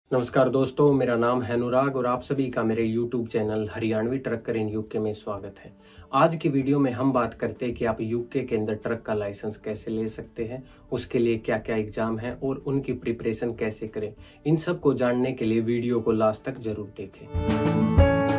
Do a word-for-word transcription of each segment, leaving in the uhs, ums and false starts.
नमस्कार दोस्तों, मेरा नाम है अनुराग और आप सभी का मेरे YouTube channel Haryanvi trucker in UK में स्वागत है। आज की वीडियो में हम बात करते हैं कि आप यूके के अंदर ट्रक का लाइसेंस कैसे ले सकते हैं, उसके लिए क्या क्या एग्जाम है और उनकी प्रिपरेशन कैसे करें। इन सब को जानने के लिए वीडियो को लास्ट तक जरूर देखें।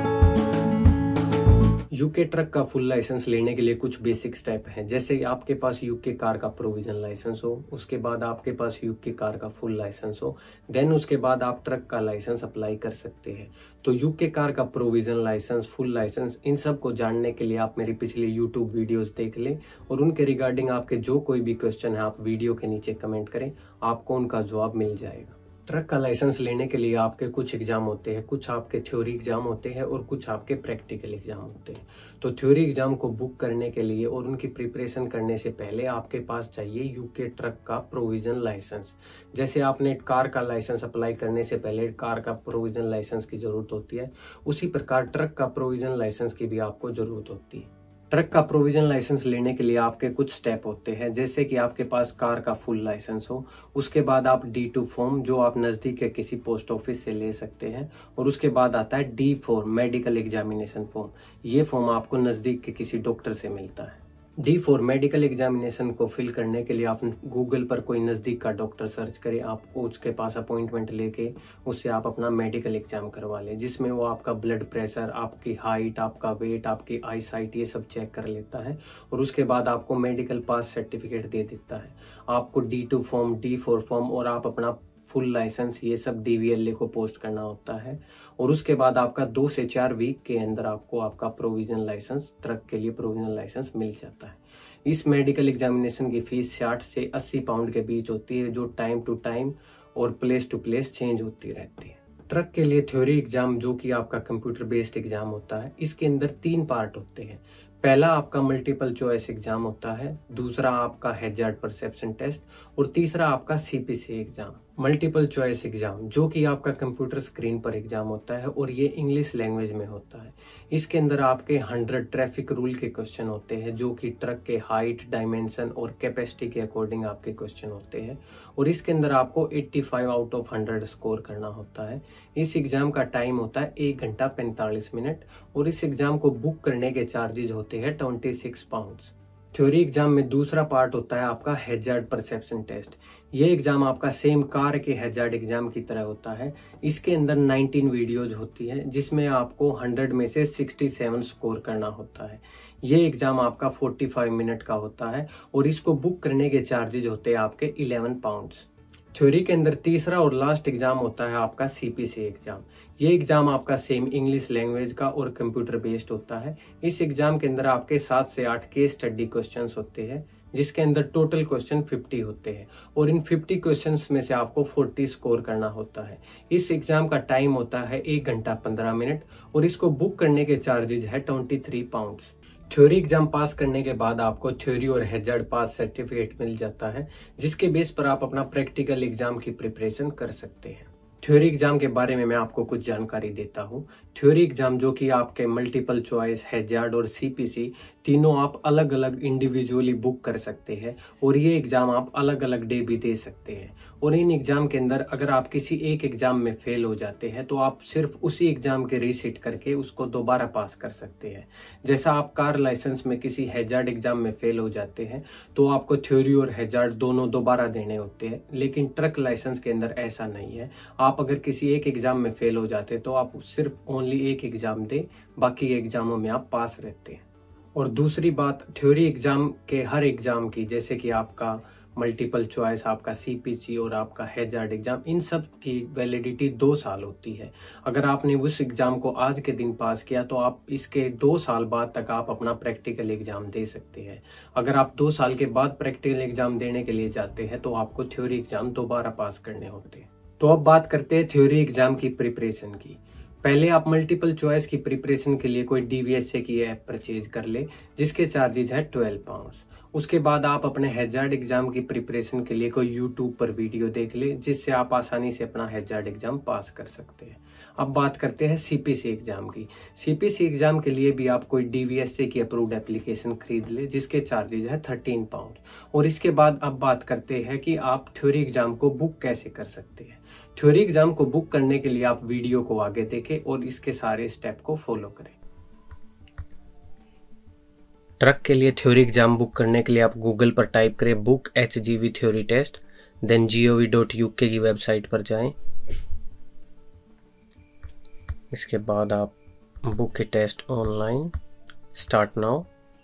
यूके ट्रक का फुल लाइसेंस लेने के लिए कुछ बेसिक स्टेप हैं, जैसे आपके पास यूके कार का प्रोविजनल लाइसेंस हो, उसके बाद आपके पास यूके कार का फुल लाइसेंस हो, देन उसके बाद आप ट्रक का लाइसेंस अप्लाई कर सकते हैं। तो यूके कार का प्रोविजनल लाइसेंस, फुल लाइसेंस, इन सब को जानने के लिए आप मेरी पिछली यूट्यूब वीडियोस देख लें और उनके रिगार्डिंग आपके जो कोई भी क्वेश्चन है आप वीडियो के नीचे कमेंट करें, आपको उनका जवाब मिल जाएगा। ट्रक का लाइसेंस लेने के लिए आपके कुछ एग्जाम होते हैं, कुछ आपके थ्योरी एग्जाम होते हैं और कुछ आपके प्रैक्टिकल एग्जाम होते हैं। तो थ्योरी एग्जाम को बुक करने के लिए और उनकी प्रिपरेशन करने से पहले आपके पास चाहिए यूके ट्रक का प्रोविजनल लाइसेंस। जैसे आपने कार का लाइसेंस अप्लाई करने से पहले कार का प्रोविजनल लाइसेंस की जरूरत होती है, उसी प्रकार ट्रक का प्रोविजनल लाइसेंस की भी आपको जरूरत होती है। ट्रक का प्रोविजनल लाइसेंस लेने के लिए आपके कुछ स्टेप होते हैं, जैसे कि आपके पास कार का फुल लाइसेंस हो, उसके बाद आप डी टू फॉर्म जो आप नज़दीक के किसी पोस्ट ऑफिस से ले सकते हैं, और उसके बाद आता है D four medical examination form. ये फॉर्म आपको नज़दीक के किसी डॉक्टर से मिलता है। डी फोर मेडिकल एग्जामिनेशन को फिल करने के लिए आप गूगल पर कोई नज़दीक का डॉक्टर सर्च करें, आप उसके पास अपॉइंटमेंट लेके उससे आप अपना मेडिकल एग्जाम करवा लें, जिसमें वो आपका ब्लड प्रेशर, आपकी हाइट, आपका वेट, आपकी आई साइट, ये सब चेक कर लेता है और उसके बाद आपको मेडिकल पास सर्टिफिकेट दे देता है। आपको D two form, D four form और आप अपना फुल लाइसेंस, ये सब डीवीएलए को पोस्ट करना होता है और उसके बाद आपका दो से चार वीक के अंदर आपको आपका प्रोविजनल लाइसेंस, ट्रक के लिए प्रोविजनल लाइसेंस मिल जाता है। इस मेडिकल एग्जामिनेशन की फीस साठ से अस्सी पाउंड के बीच होती है, जो टाइम टू टाइम और प्लेस टू प्लेस चेंज होती रहती है। ट्रक के लिए थ्योरी एग्जाम, जो कि आपका कंप्यूटर बेस्ड एग्जाम होता है, इसके अंदर तीन पार्ट होते हैं। पहला आपका मल्टीपल चॉइस एग्जाम होता है, दूसरा आपका हैजार्ड परसेप्शन टेस्ट और तीसरा आपका CPC exam. Multiple choice exam जो कि आपका कंप्यूटर स्क्रीन पर एग्जाम होता है और ये इंग्लिश लैंग्वेज में होता है। इसके अंदर आपके हंड्रेड ट्रैफिक रूल के क्वेश्चन होते हैं, जो कि ट्रक के हाइट, डायमेंशन और कैपेसिटी के अकॉर्डिंग आपके क्वेश्चन होते हैं और इसके अंदर आपको पचासी आउट ऑफ हंड्रेड स्कोर करना होता है। इस एग्जाम का टाइम होता है एक घंटा पैंतालीस मिनट और इस एग्जाम को बुक करने के चार्जेज होते हैं twenty six pounds. Theory exam में दूसरा पार्ट होता है आपका हैजार्ड परसेप्शन टेस्ट। ये एग्जाम आपका सेम कार के हैजार्ड एग्जाम की तरह होता है। इसके अंदर नाइनटीन वीडियोज होती है, जिसमें आपको हंड्रेड में से सिक्सटी सेवन स्कोर करना होता है। ये एग्जाम आपका पैंतालीस मिनट का होता है और इसको बुक करने के चार्जेज होते हैं आपके इलेवन पाउंड्स। थ्योरी के अंदर तीसरा और लास्ट एग्जाम होता है आपका सीपीसी एग्जाम। ये एग्जाम आपका सेम इंग्लिश लैंग्वेज का और कंप्यूटर बेस्ड होता है। इस एग्जाम के अंदर आपके सात से आठ केस स्टडी क्वेश्चंस होते हैं, जिसके अंदर टोटल क्वेश्चन पचास होते हैं और इन पचास क्वेश्चंस में से आपको चालीस स्कोर करना होता है। इस एग्जाम का टाइम होता है एक घंटा पंद्रह मिनट और इसको बुक करने के चार्जेज है twenty three pounds. Theory exam pass करने के बाद आपको थ्योरी और हैजार्ड पास सर्टिफिकेट मिल जाता है, जिसके बेस पर आप अपना प्रैक्टिकल एग्जाम की प्रिपरेशन कर सकते हैं। थ्योरी एग्जाम के बारे में मैं आपको कुछ जानकारी देता हूँ। थ्योरी एग्जाम जो कि आपके मल्टीपल चॉइस, हैजार्ड और सीपीसी तीनों आप अलग अलग इंडिविजुअली बुक कर सकते हैं और ये एग्जाम आप अलग अलग डे भी दे सकते हैं। और इन एग्जाम के अंदर अगर आप किसी एक एग्जाम में फेल हो जाते हैं तो आप सिर्फ उसी एग्जाम के रीसिट करके उसको दोबारा पास कर सकते हैं। जैसा आप कार लाइसेंस में किसी हैजार्ड एग्जाम में फेल हो जाते हैं तो आपको थ्योरी और हैजार्ड दोनों दोबारा देने होते हैं, लेकिन ट्रक लाइसेंस के अंदर ऐसा नहीं है। आप अगर किसी एक एग्जाम में फेल हो जाते तो आप सिर्फ ओनली एक एग्जाम दें, बाकी एग्जामों में आप पास रहते हैं। और दूसरी बात, थ्योरी एग्जाम के हर एग्जाम की, जैसे कि आपका मल्टीपल चॉइस, आपका सीपीसी और आपका हैजार्ड एग्जाम, इन सब की वैलिडिटी दो साल होती है। अगर आपने उस एग्जाम को आज के दिन पास किया तो आप इसके दो साल बाद तक आप अपना प्रैक्टिकल एग्जाम दे सकते हैं। अगर आप दो साल के बाद प्रैक्टिकल एग्जाम देने के लिए जाते हैं तो आपको थ्योरी एग्जाम दोबारा पास करने होते हैं। तो अब बात करते हैं थ्योरी एग्जाम की प्रिपरेशन की। पहले आप मल्टीपल चॉइस की प्रिपरेशन के लिए कोई डीवीएसए की ऐप परचेज कर ले, जिसके चार्जेज है ट्वेल्व पाउंड्स। उसके बाद आप अपने हैजार्ड एग्जाम की प्रिपरेशन के लिए कोई यूट्यूब पर वीडियो देख ले, जिससे आप आसानी से अपना हैजार्ड एग्जाम पास कर सकते हैं। अब बात करते हैं सीपीसी एग्जाम की। सीपीसी एग्जाम के लिए भी आप कोई डीवीएसए की अप्रूव्ड एप्लीकेशन खरीद ले, जिसके चार्जेज है थर्टीन पाउंड। और इसके बाद अब बात करते हैं कि आप थ्योरी एग्जाम को बुक कैसे कर सकते हैं। थ्योरी एग्जाम को बुक करने के लिए आप वीडियो को आगे देखें और इसके सारे स्टेप को फॉलो करें। ट्रक के लिए थ्योरी एग्जाम बुक करने के लिए आप गूगल पर टाइप करें book H G V theory test, then G O V dot U K की वेबसाइट पर जाएं। इसके बाद आप book a test online, start now,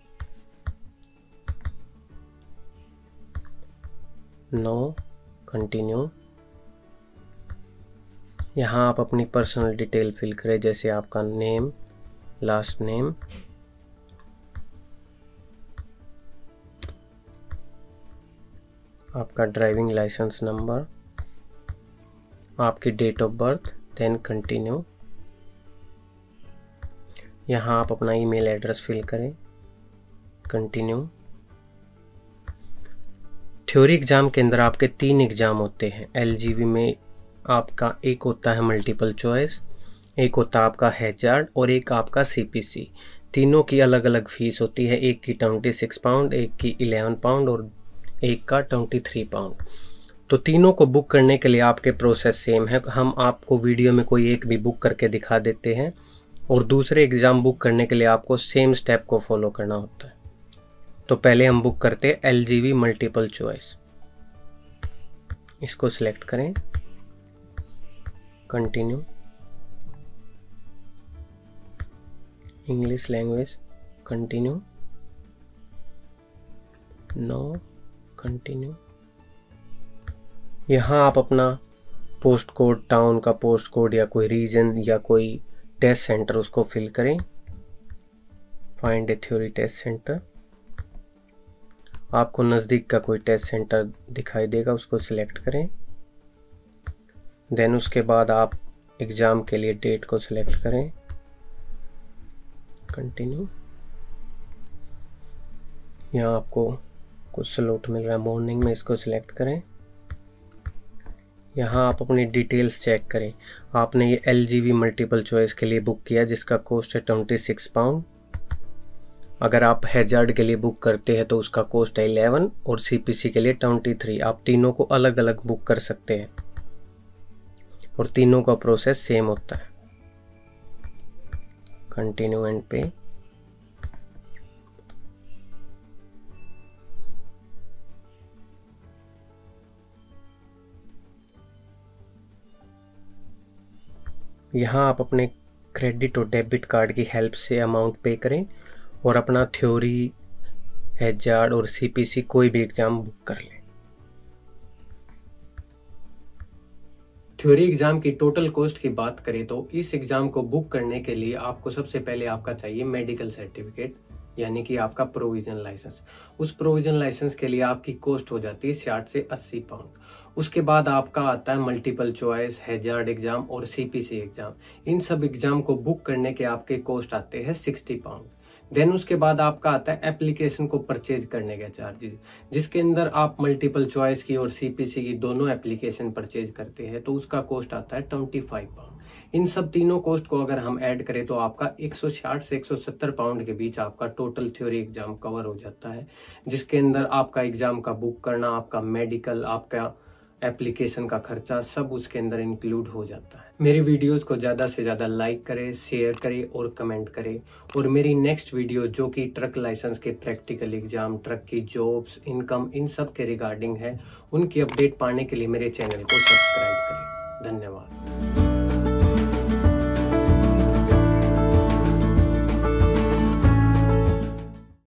no, continue. यहाँ आप अपनी पर्सनल डिटेल फिल करें, जैसे आपका नेम, लास्ट नेम, आपका ड्राइविंग लाइसेंस नंबर, आपकी date of birth, then continue. यहाँ आप अपना ईमेल एड्रेस फिल करें, कंटिन्यू। थ्योरी एग्जाम के अंदर आपके तीन एग्जाम होते हैं। एलजीवी में आपका एक होता है मल्टीपल चॉइस, एक होता है आपका हैजार्ड और एक आपका सीपीसी। तीनों की अलग अलग फीस होती है, एक की ट्वेंटी सिक्स पाउंड, एक की इलेवन पाउंड और एक का ट्वेंटी थ्री पाउंड। तो तीनों को बुक करने के लिए आपके प्रोसेस सेम है। हम आपको वीडियो में कोई एक भी बुक करके दिखा देते हैं और दूसरे एग्ज़ाम बुक करने के लिए आपको सेम स्टेप को फॉलो करना होता है। तो पहले हम बुक करते हैं एलजीवी मल्टीपल चॉइस। इसको सिलेक्ट करें, continue, English language, continue, no, continue. यहाँ आप अपना पोस्ट कोड, टाउन का पोस्ट कोड या कोई रीजन या कोई टेस्ट सेंटर उसको फिल करें। Find a theory test centre. आपको नज़दीक का कोई टेस्ट सेंटर दिखाई देगा, उसको सिलेक्ट करें। देन उसके बाद आप एग्ज़ाम के लिए डेट को सिलेक्ट करें, कंटिन्यू। यहाँ आपको कुछ स्लॉट मिल रहा है मॉर्निंग में, इसको सिलेक्ट करें। यहाँ आप अपनी डिटेल्स चेक करें। आपने ये एलजीवी मल्टीपल चॉइस के लिए बुक किया जिसका कॉस्ट है ट्वेंटी सिक्स पाउंड। अगर आप हैजार्ड के लिए बुक करते हैं तो उसका कॉस्ट है इलेवन और सीपीसी के लिए ट्वेंटी थ्री। आप तीनों को अलग अलग बुक कर सकते हैं और तीनों का प्रोसेस सेम होता है। कंटिन्यू एंड पे। यहाँ आप अपने क्रेडिट और डेबिट कार्ड की हेल्प से अमाउंट पे करें और अपना थ्योरी, हैजार्ड और सीपीसी कोई भी एग्जाम बुक कर लें। थ्योरी एग्जाम की टोटल कॉस्ट की बात करें तो इस एग्जाम को बुक करने के लिए आपको सबसे पहले आपका चाहिए मेडिकल सर्टिफिकेट, यानी कि आपका प्रोविजन लाइसेंस। उस प्रोविजन लाइसेंस के लिए आपकी कॉस्ट हो जाती है साठ से अस्सी पाउंड। उसके बाद आपका आता है मल्टीपल चॉइस, हैजार्ड एग्जाम और सीपीसी एग्जाम। इन सब एग्जाम को बुक करने के आपके कॉस्ट आते हैं सिक्सटी पाउंड। देन उसके बाद आपका आता है एप्लीकेशन को परचेज करने के चार्जेस, जिसके अंदर आप मल्टीपल चॉइस की और सीपीसी की दोनों एप्लीकेशन परचेज करते हैं तो उसका कॉस्ट आता है ट्वेंटी फाइव पाउंड। इन सब तीनों कॉस्ट को अगर हम ऐड करें तो आपका एक सौ साठ से एक सौ सत्तर पाउंड के बीच आपका टोटल थ्योरी एग्जाम कवर हो जाता है, जिसके अंदर आपका एग्जाम का बुक करना, आपका मेडिकल, आपका एप्लीकेशन का खर्चा सब उसके अंदर इंक्लूड हो जाता है। मेरी वीडियोस को ज़्यादा से ज़्यादा लाइक करें, शेयर करें और कमेंट करें। और मेरी नेक्स्ट वीडियो जो कि ट्रक लाइसेंस के प्रैक्टिकल एग्जाम, ट्रक की जॉब्स, इनकम, इन सब के रिगार्डिंग है, उनकी अपडेट पाने के लिए मेरे चैनल को सब्सक्राइब करें। धन्यवाद।